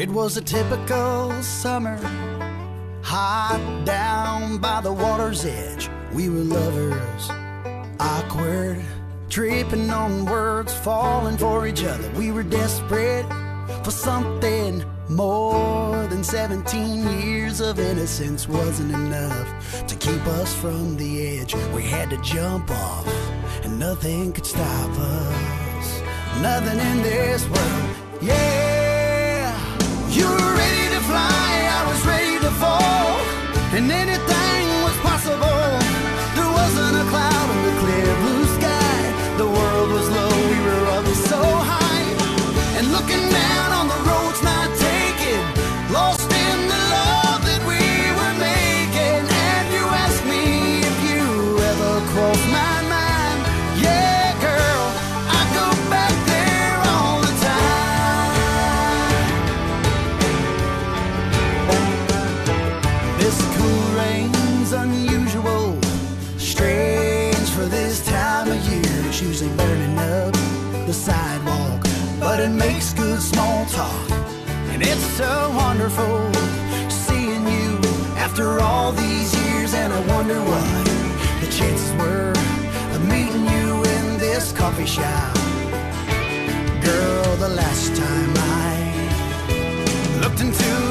It was a typical summer, hot down by the water's edge. We were lovers, awkward, tripping on words, falling for each other. We were desperate for something more than 17 years of innocence wasn't enough to keep us from the edge. We had to jump off, and nothing could stop us. Nothing in this world, yeah. You were ready to fly, I was ready to fall, and anything was possible. There wasn't a cloud in the clear blue sky. The world was low, we were up so high, and looking down on the roads not taken, lost in the love that we were making. And you asked me if you ever crossed my mind. Yeah, girl, I go back there all the time. This cool rain's unusual, strange for this time of year. It's usually burning up the sidewalk, but it makes good small talk. And it's so wonderful seeing you after all these years. And I wonder what the chances were of meeting you in this coffee shop. Girl, the last time I looked into